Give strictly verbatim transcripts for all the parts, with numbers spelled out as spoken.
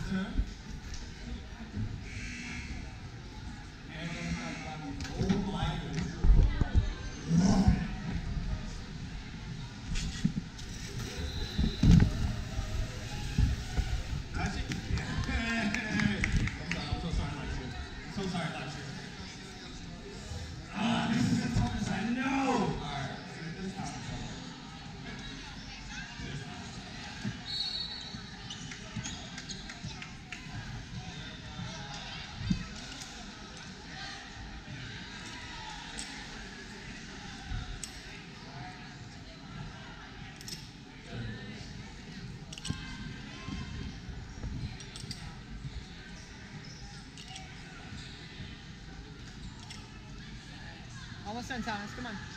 Almost done, Thomas. Come on.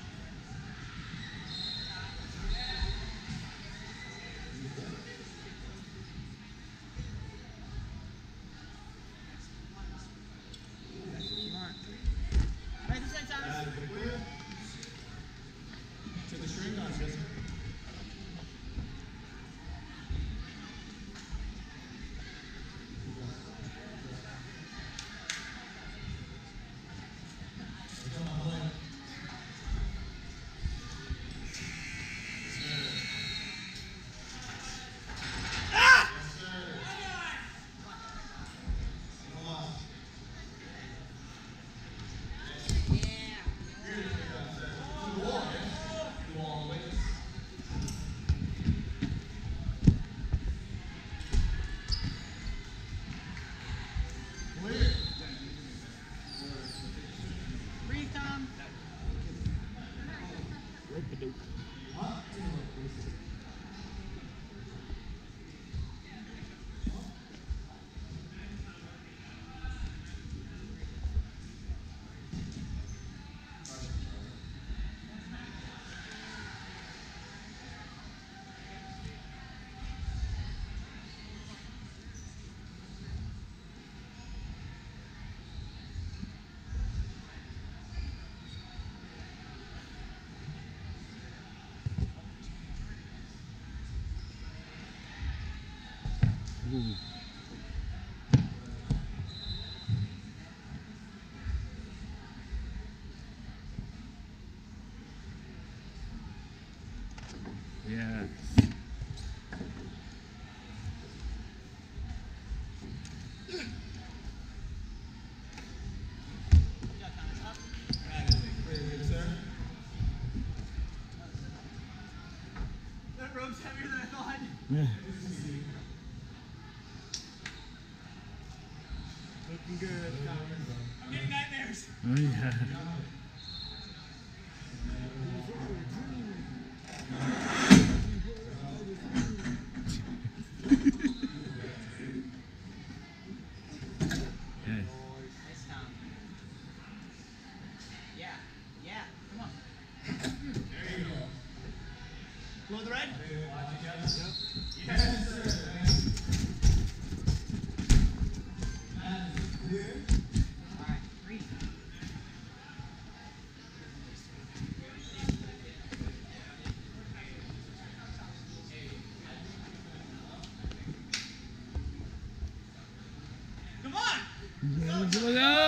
Right this side, Thomas. To the string on, Jesse. Breathe, Tom. Ooh. Yes. That rope's heavier than I thought. Yeah. Looking good, Thomas. I'm getting nightmares. Oh yeah. Yes. Nice, Tom. Yeah, yeah, come on. There you go. Blow the red? Yes, sir. Alright, breathe. Come on! Go, go, go!